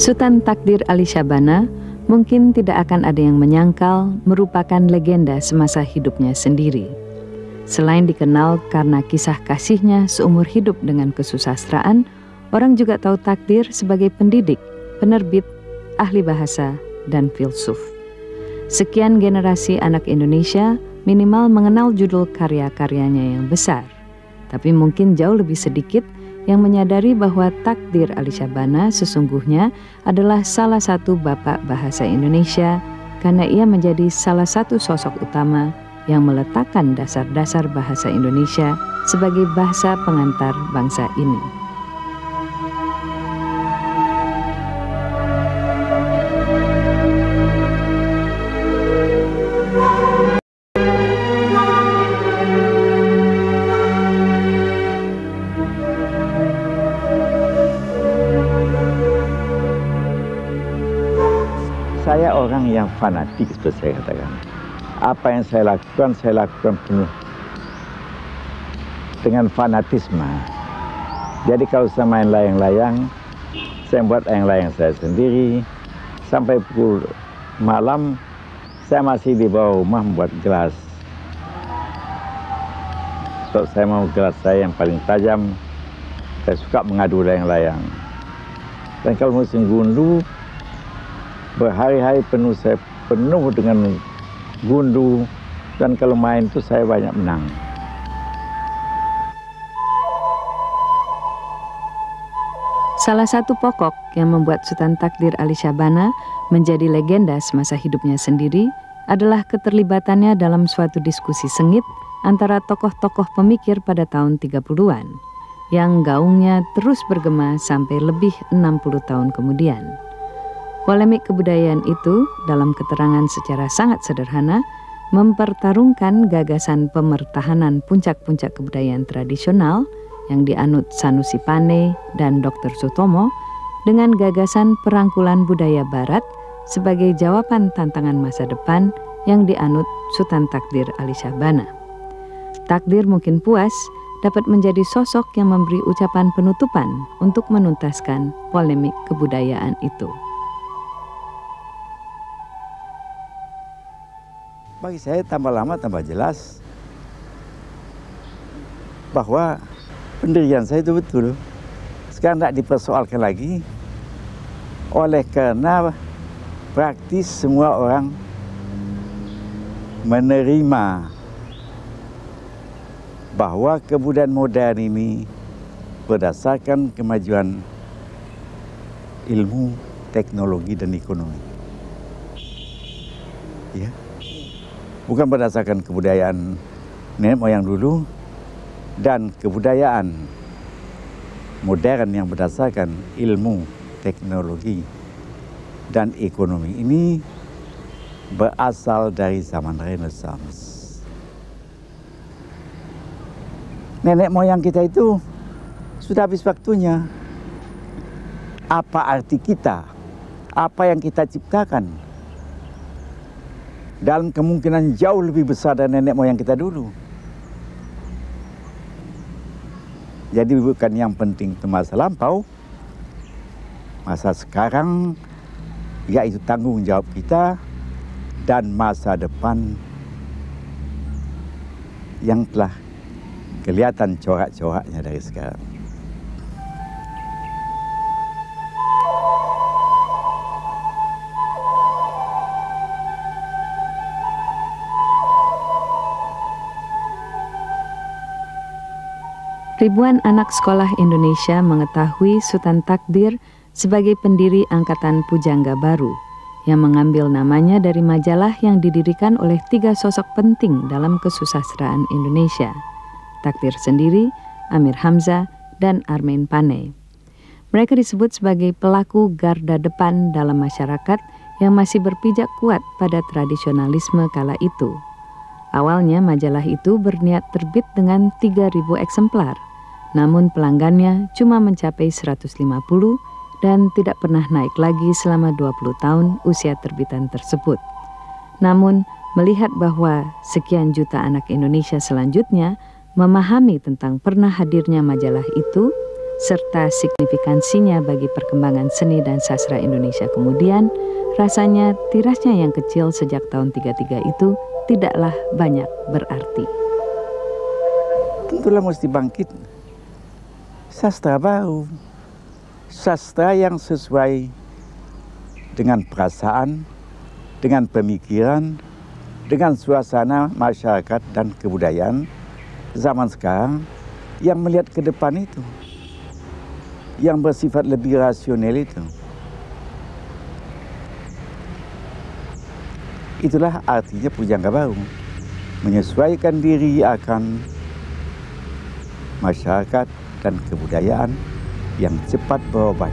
Sultan Takdir Ali Syabana mungkin tidak akan ada yang menyangkal merupakan legenda semasa hidupnya sendiri. Selain dikenal karena kisah kasihnya seumur hidup dengan kesusastraan, orang juga tahu Takdir sebagai pendidik, penerbit, ahli bahasa, dan filsuf. Sekian generasi anak Indonesia minimal mengenal judul karya-karyanya yang besar. Tapi mungkin jauh lebih sedikit yang menyadari bahwa Takdir Ali Syabana sesungguhnya adalah salah satu bapak bahasa Indonesia karena ia menjadi salah satu sosok utama yang meletakkan dasar-dasar bahasa Indonesia sebagai bahasa pengantar bangsa ini. Saya orang yang fanatik seperti saya katakan. Apa yang saya lakukan penuh dengan fanatisme. Jadi kalau saya main layang-layang, saya buat layang-layang saya sendiri. Sampai pukul malam, saya masih di bawah rumah membuat gelas. So, saya mau gelas saya yang paling tajam, saya suka mengadu layang-layang. Dan kalau musim gundu, berhari-hari penuh saya penuh dengan gundu, dan kalau main itu saya banyak menang. Salah satu pokok yang membuat Sultan Takdir Ali Syabana menjadi legenda semasa hidupnya sendiri adalah keterlibatannya dalam suatu diskusi sengit antara tokoh-tokoh pemikir pada tahun 30-an yang gaungnya terus bergema sampai lebih 60 tahun kemudian. Polemik kebudayaan itu dalam keterangan secara sangat sederhana mempertarungkan gagasan pemertahanan puncak-puncak kebudayaan tradisional yang dianut Sanusi Pane dan Dr. Sutomo dengan gagasan perangkulan budaya barat sebagai jawaban tantangan masa depan yang dianut Sultan Takdir Ali Syabana. Takdir mungkin puas dapat menjadi sosok yang memberi ucapan penutupan untuk menuntaskan polemik kebudayaan itu. Bagi saya tambah lama tambah jelas bahwa pendirian saya itu betul. Sekarang tidak dipersoalkan lagi oleh karena praktis semua orang menerima bahwa kebudayaan modern ini berdasarkan kemajuan ilmu, teknologi, dan ekonomi. Ya. Bukan berdasarkan kebudayaan nenek moyang dulu dan kebudayaan modern yang berdasarkan ilmu, teknologi, dan ekonomi. Ini berasal dari zaman Renaissance. Nenek moyang kita itu sudah habis waktunya. Apa arti kita? Apa yang kita ciptakan? Dalam kemungkinan jauh lebih besar dari nenek moyang kita dulu. Jadi bukan yang penting itu masa lampau, masa sekarang, yaitu tanggung jawab kita, dan masa depan yang telah kelihatan corak-coraknya dari sekarang. Ribuan anak sekolah Indonesia mengetahui Sultan Takdir sebagai pendiri Angkatan Pujangga Baru yang mengambil namanya dari majalah yang didirikan oleh 3 sosok penting dalam kesusastraan Indonesia, Takdir sendiri, Amir Hamzah, dan Armain Pane. Mereka disebut sebagai pelaku garda depan dalam masyarakat yang masih berpijak kuat pada tradisionalisme kala itu. Awalnya majalah itu berniat terbit dengan 3.000 eksemplar. Namun pelanggannya cuma mencapai 150 dan tidak pernah naik lagi selama 20 tahun usia terbitan tersebut. Namun melihat bahwa sekian juta anak Indonesia selanjutnya memahami tentang pernah hadirnya majalah itu, serta signifikansinya bagi perkembangan seni dan sastra Indonesia kemudian, rasanya tirasnya yang kecil sejak tahun 33 itu tidaklah banyak berarti. Tentulah mesti bangkit sastra baru, sastra yang sesuai dengan perasaan, dengan pemikiran, dengan suasana masyarakat dan kebudayaan zaman sekarang yang melihat ke depan itu, yang bersifat lebih rasional itu. Itulah artinya pujangga baru, menyesuaikan diri akan masyarakat dan kebudayaan yang cepat berubah.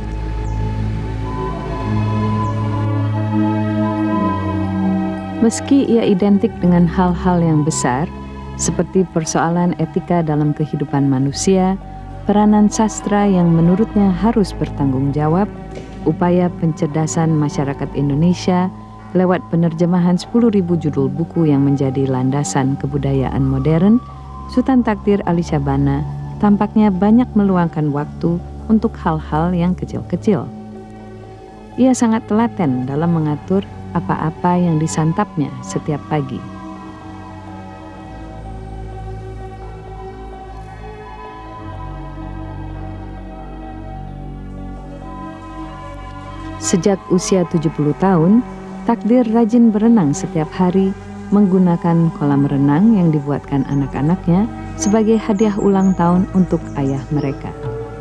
Meski ia identik dengan hal-hal yang besar, seperti persoalan etika dalam kehidupan manusia, peranan sastra yang menurutnya harus bertanggung jawab, upaya pencerdasan masyarakat Indonesia lewat penerjemahan 10.000 judul buku yang menjadi landasan kebudayaan modern, Sutan Takdir Alisabana tampaknya banyak meluangkan waktu untuk hal-hal yang kecil-kecil. Ia sangat telaten dalam mengatur apa-apa yang disantapnya setiap pagi. Sejak usia 70 tahun, Takdir rajin berenang setiap hari menggunakan kolam renang yang dibuatkan anak-anaknya sebagai hadiah ulang tahun untuk ayah mereka.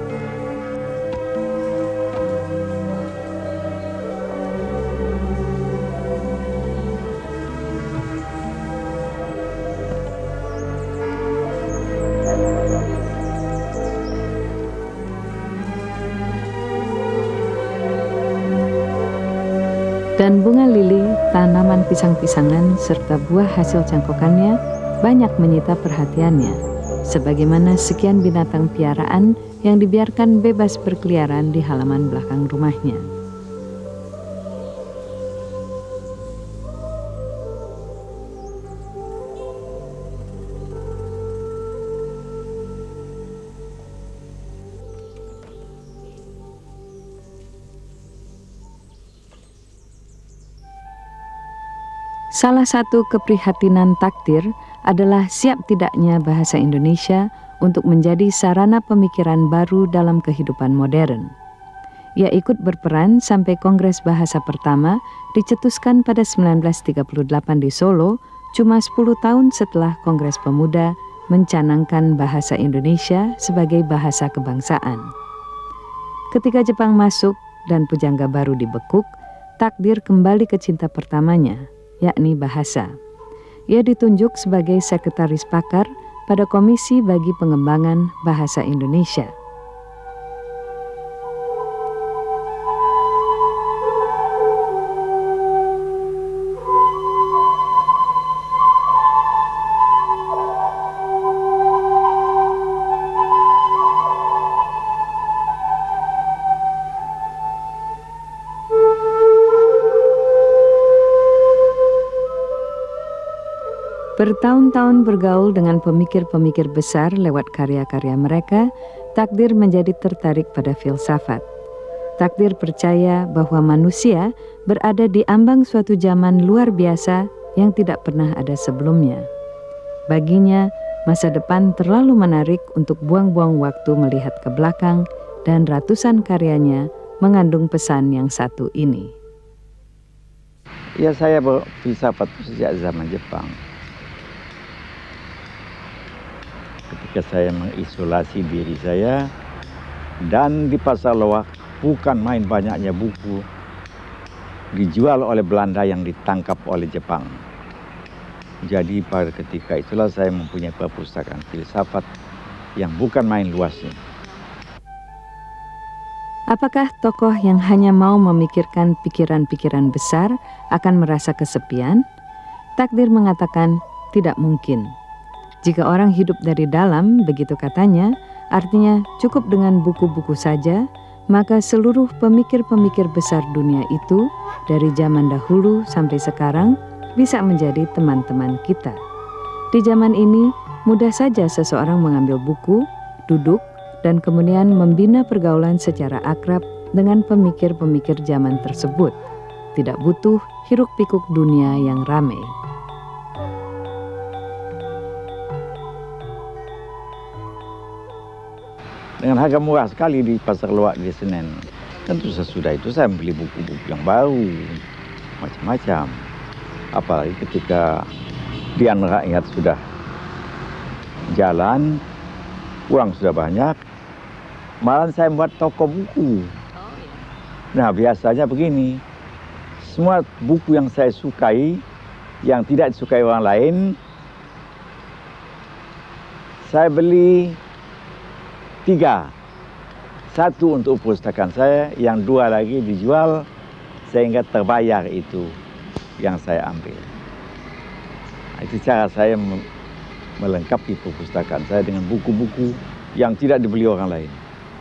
Dan bunga lili, tanaman pisang-pisangan, serta buah hasil cangkokannya banyak menyita perhatiannya, sebagaimana sekian binatang piaraan yang dibiarkan bebas berkeliaran di halaman belakang rumahnya. Salah satu keprihatinan Takdir adalah siap tidaknya bahasa Indonesia untuk menjadi sarana pemikiran baru dalam kehidupan modern. Ia ikut berperan sampai Kongres Bahasa pertama dicetuskan pada 1938 di Solo, cuma 10 tahun setelah Kongres Pemuda mencanangkan bahasa Indonesia sebagai bahasa kebangsaan. Ketika Jepang masuk dan pujangga baru dibekuk, Takdir kembali ke cinta pertamanya, yakni bahasa. Ia ditunjuk sebagai sekretaris pakar pada Komisi bagi Pengembangan Bahasa Indonesia. Bertahun-tahun bergaul dengan pemikir-pemikir besar lewat karya-karya mereka, Takdir menjadi tertarik pada filsafat. Takdir percaya bahwa manusia berada di ambang suatu zaman luar biasa yang tidak pernah ada sebelumnya. Baginya, masa depan terlalu menarik untuk buang-buang waktu melihat ke belakang, dan ratusan karyanya mengandung pesan yang satu ini. Ya, saya berfilsafat sejak zaman Jepang. Ketika saya mengisolasi diri saya, dan di pasar loak bukan main banyaknya buku dijual oleh Belanda yang ditangkap oleh Jepang. Jadi pada ketika itulah saya mempunyai perpustakaan filsafat yang bukan main luasnya. Apakah tokoh yang hanya mau memikirkan pikiran-pikiran besar akan merasa kesepian? Takdir mengatakan tidak mungkin. Jika orang hidup dari dalam, begitu katanya, artinya cukup dengan buku-buku saja, maka seluruh pemikir-pemikir besar dunia itu, dari zaman dahulu sampai sekarang, bisa menjadi teman-teman kita. Di zaman ini, mudah saja seseorang mengambil buku, duduk, dan kemudian membina pergaulan secara akrab dengan pemikir-pemikir zaman tersebut. Tidak butuh hiruk-pikuk dunia yang ramai. Dengan harga murah sekali di Pasar Loak di Senen. Tentu sesudah itu saya beli buku-buku yang baru, macam-macam. Apalagi ketika Dian Rakyat sudah jalan, uang sudah banyak, malah saya buat toko buku. Nah, biasanya begini, semua buku yang saya sukai, yang tidak disukai orang lain, saya beli 3. 1 untuk perpustakaan saya, yang 2 lagi dijual sehingga terbayar itu yang saya ambil. Nah, itu cara saya melengkapi perpustakaan saya dengan buku-buku yang tidak dibeli orang lain.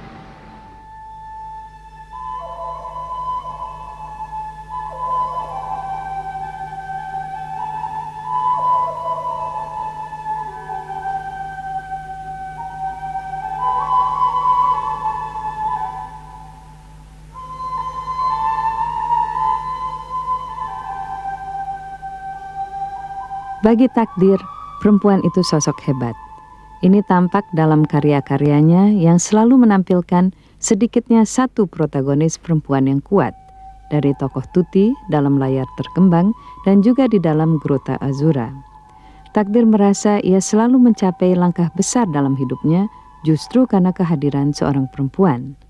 Bagi Takdir, perempuan itu sosok hebat. Ini tampak dalam karya-karyanya yang selalu menampilkan sedikitnya satu protagonis perempuan yang kuat, dari tokoh Tuti dalam layar terkembang dan juga di dalam Grota Azura. Takdir merasa ia selalu mencapai langkah besar dalam hidupnya justru karena kehadiran seorang perempuan.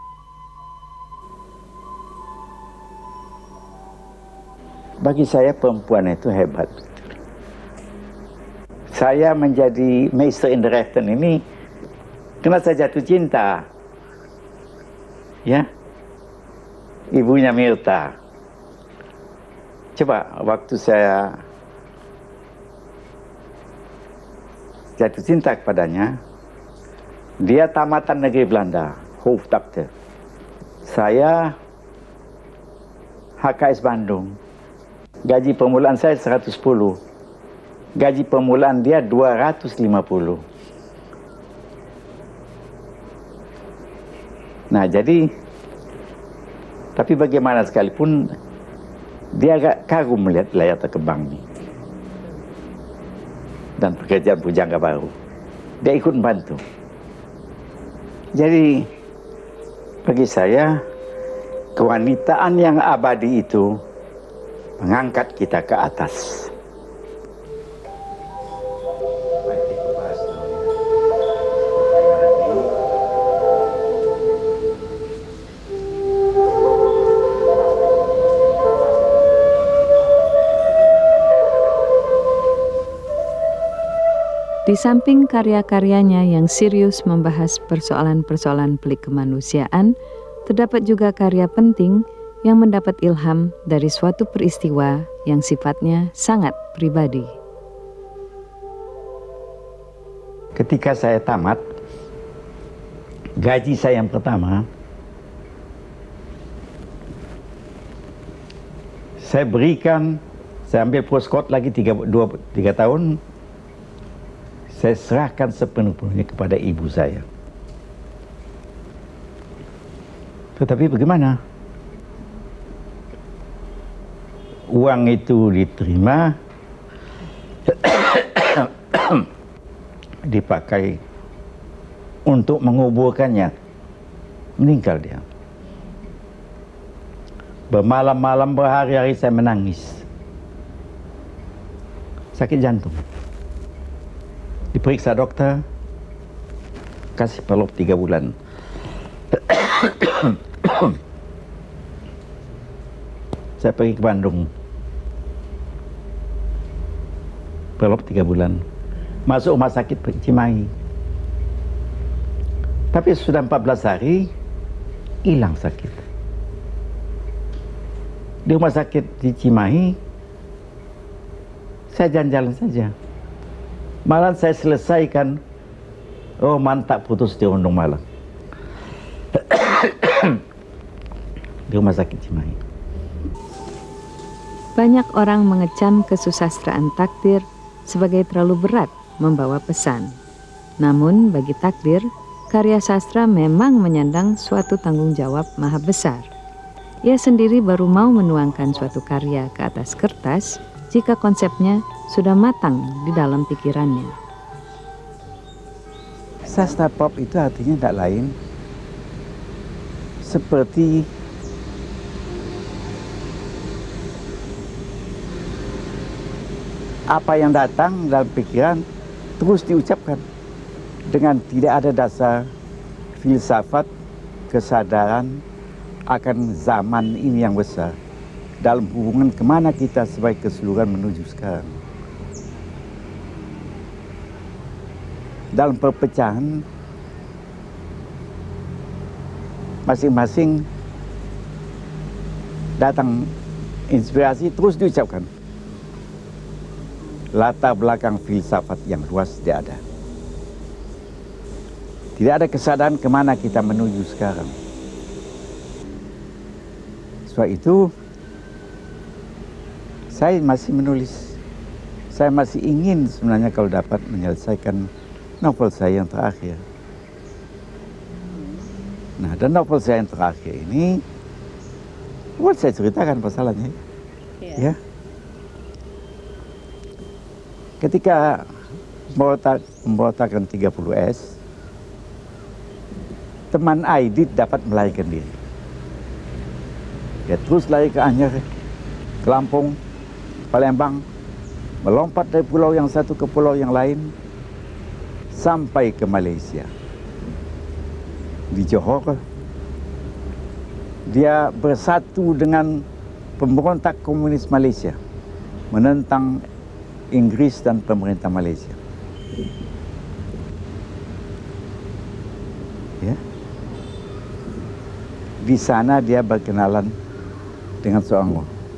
Bagi saya perempuan itu hebat. Saya menjadi Meister in the Rechten ini karena saya jatuh cinta. Ya, ibunya Mirta. Coba waktu saya jatuh cinta kepadanya, dia tamatan negeri Belanda, Hoofddokter. Saya HKS Bandung. Gaji permulaan saya 110. Gaji permulaan dia 250. Nah, jadi tapi bagaimana sekalipun dia agak kagum melihat layar terkembang ini dan pekerjaan pujangga baru. Dia ikut membantu. Jadi bagi saya kewanitaan yang abadi itu mengangkat kita ke atas. Di samping karya-karyanya yang serius membahas persoalan-persoalan pelik kemanusiaan, terdapat juga karya penting yang mendapat ilham dari suatu peristiwa yang sifatnya sangat pribadi. Ketika saya tamat, gaji saya yang pertama, saya berikan, saya ambil postcode lagi 3 tahun, saya serahkan sepenuh-penuhnya kepada ibu saya. Tetapi bagaimana? Uang itu diterima, dipakai untuk menguburkannya. Meninggal dia. Bermalam-malam, berhari-hari saya menangis. Sakit jantung. Diperiksa dokter, kasih pelop 3 bulan. Saya pergi ke Bandung. Pelop 3 bulan. Masuk rumah sakit Cimahi. Tapi sudah 14 hari, hilang sakit. Di rumah sakit di Cimahi, saya jalan-jalan saja. Malah saya selesaikan, oh mantap putus di Undung Malang. Di rumah sakit Cimahi. Banyak orang mengecam kesusastraan Takdir sebagai terlalu berat membawa pesan. Namun bagi Takdir, karya sastra memang menyandang suatu tanggung jawab maha besar. Ia sendiri baru mau menuangkan suatu karya ke atas kertas jika konsepnya sudah matang di dalam pikirannya. Sastra pop itu artinya tidak lain seperti apa yang datang dalam pikiran terus diucapkan dengan tidak ada dasar filsafat kesadaran akan zaman ini yang besar dalam hubungan kemana kita sebagai keseluruhan menuju sekarang. Dalam perpecahan masing-masing datang inspirasi terus diucapkan. Latar belakang filsafat yang luas tidak ada. Tidak ada kesadaran kemana kita menuju sekarang. Sebab itu saya masih menulis. Saya masih ingin sebenarnya kalau dapat menyelesaikan novel saya yang terakhir. Nah, dan novel saya yang terakhir ini, buat saya ceritakan masalahnya. Ya. Ketika membawakan 30S, teman Aidit dapat melarikan diri. Dia terus lari ke Anyer, ke Lampung, Palembang, melompat dari pulau yang satu ke pulau yang lain, sampai ke Malaysia. Di Johor, dia bersatu dengan pemberontak komunis Malaysia, menentang Inggris dan pemerintah Malaysia. Ya. Di sana dia berkenalan dengan seorang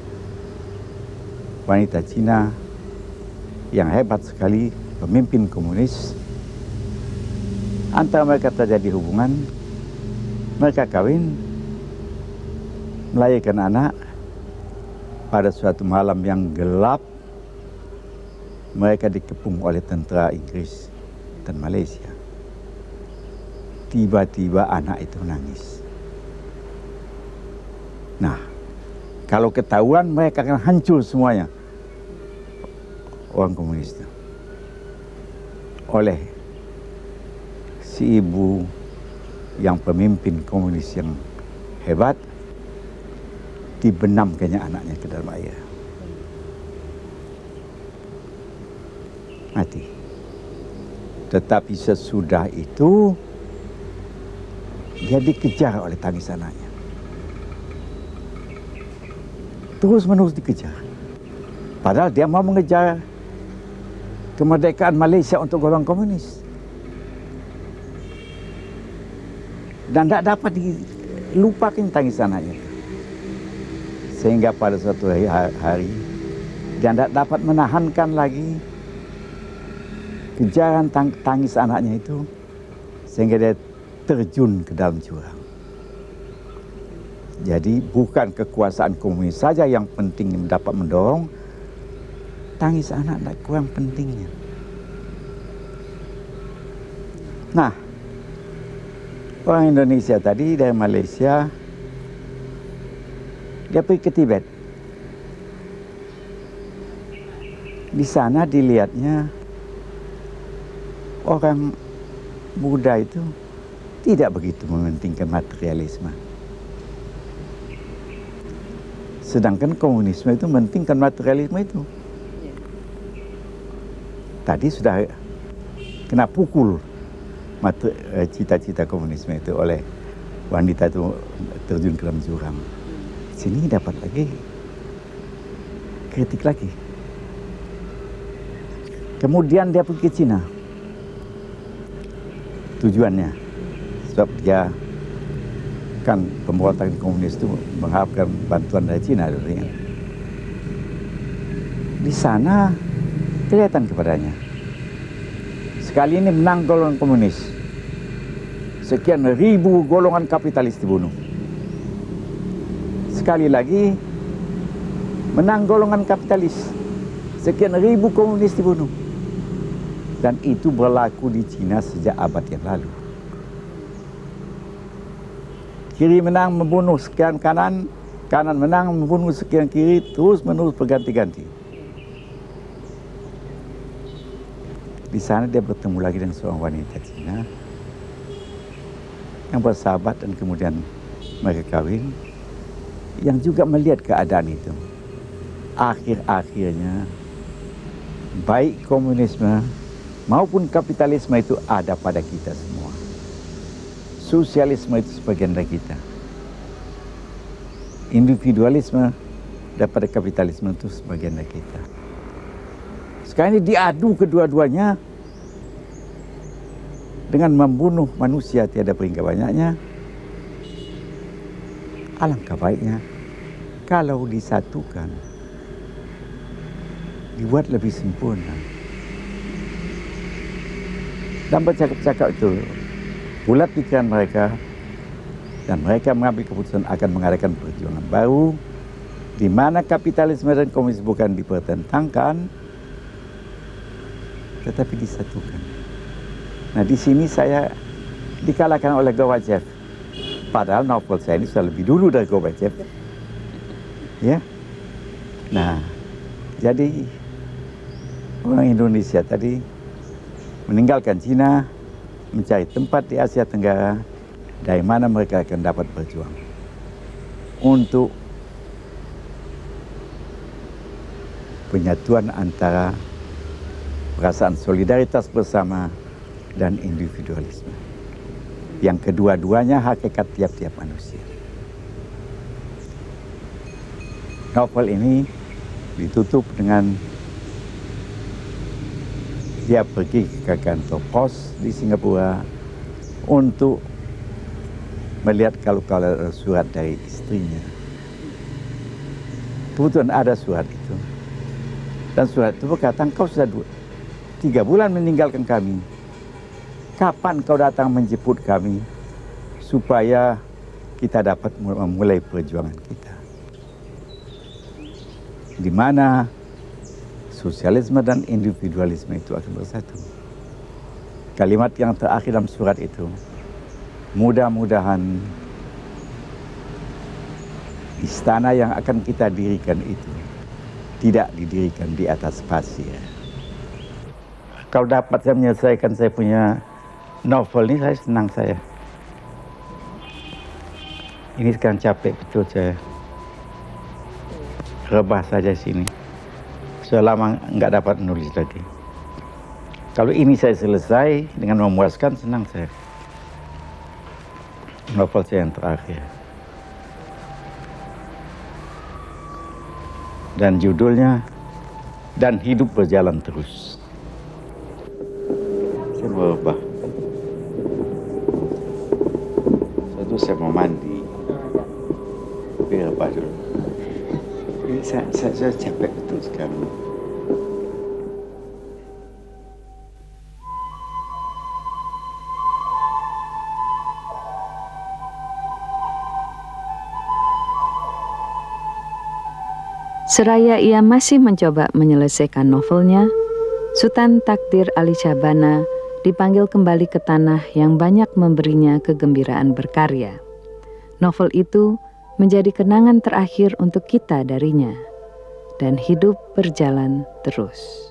wanita Cina yang hebat sekali, pemimpin komunis. Antara mereka terjadi hubungan, mereka kawin, melahirkan anak. Pada suatu malam yang gelap, mereka dikepung oleh tentara Inggris dan Malaysia. Tiba-tiba anak itu menangis. Nah, kalau ketahuan mereka akan hancur semuanya, orang komunis itu. Oleh si ibu yang pemimpin komunis yang hebat, dibenamkannya anaknya ke dalam air. Mati. Tetapi sesudah itu dia dikejar oleh tangis anaknya. Terus-menerus dikejar. Padahal dia mau mengejar kemerdekaan Malaysia untuk golongan komunis. Dan tidak dapat dilupakan tangis anaknya. Sehingga pada suatu hari dia tidak dapat menahankan lagi kejaran tangis anaknya itu, sehingga dia terjun ke dalam jurang. Jadi bukan kekuasaan komunis saja yang penting dapat mendorong, tangis anak tidak kurang pentingnya. Nah, orang Indonesia tadi dari Malaysia, dia pergi ke Tibet. Di sana dilihatnya orang Buddha itu tidak begitu mementingkan materialisme. Sedangkan komunisme itu mementingkan materialisme itu. Tadi sudah kena pukul cita-cita komunisme itu oleh wanita itu terjun ke dalam jurang. Sini dapat lagi kritik lagi. Kemudian dia pergi ke Cina. Tujuannya, sebab dia kan pemberontak komunis itu mengharapkan bantuan dari Cina dulu. Di sana kelihatan kepadanya. Sekali ini menang golongan komunis. Sekian ribu golongan kapitalis dibunuh. Sekali lagi menang golongan kapitalis. Sekian ribu komunis dibunuh. Dan itu berlaku di Cina sejak abad yang lalu. Kiri menang membunuh sekian kanan, kanan menang membunuh sekian kiri, terus menerus berganti-ganti. Di sana dia bertemu lagi dengan seorang wanita Cina yang bersahabat dan kemudian mereka kawin, yang juga melihat keadaan itu. Akhir-akhirnya baik komunisme maupun kapitalisme itu ada pada kita semua. Sosialisme itu sebagian dari kita. Individualisme daripada kapitalisme itu sebagian dari kita. Sekarang ini diadu kedua-duanya dengan membunuh manusia tiada peringkat banyaknya. Alangkah baiknya kalau disatukan, dibuat lebih sempurna. Dan bercakap-cakap itu bulat pikiran mereka, dan mereka mengambil keputusan akan mengadakan perjuangan baru di mana kapitalisme dan komunisme bukan dipertentangkan tetapi disatukan. Nah, di sini saya dikalahkan oleh Gorbachev, padahal novel saya ini sudah lebih dulu dari Gorbachev, ya. Nah, jadi orang Indonesia tadi meninggalkan Cina, mencari tempat di Asia Tenggara dari mana mereka akan dapat berjuang untuk penyatuan antara perasaan solidaritas bersama dan individualisme, yang kedua-duanya hakikat tiap-tiap manusia. Novel ini ditutup dengan dia pergi ke kantor pos di Singapura untuk melihat kalau ada surat dari istrinya. Kebetulan ada surat itu. Dan surat itu berkata, "Kau sudah 3 bulan meninggalkan kami. Kapan kau datang menjemput kami supaya kita dapat memulai perjuangan kita?" Di mana sosialisme dan individualisme itu akan bersatu. Kalimat yang terakhir dalam surat itu, mudah-mudahan istana yang akan kita dirikan itu tidak didirikan di atas pasir. Kalau dapat saya menyelesaikan saya punya novel ini, saya senang saya. Ini sekarang capek betul saya. Rebah saja sini. Selama nggak dapat menulis lagi. Kalau ini saya selesai dengan memuaskan, senang saya. Novel saya yang terakhir. Dan judulnya Dan Hidup Berjalan Terus. Saya mau rebah. Saya mau mandi. Biar rebah dulu. Saya capek betul sekarang. Seraya ia masih mencoba menyelesaikan novelnya, Sutan Takdir Ali Syahbana dipanggil kembali ke tanah yang banyak memberinya kegembiraan berkarya. Novel itu menjadi kenangan terakhir untuk kita darinya, dan hidup berjalan terus.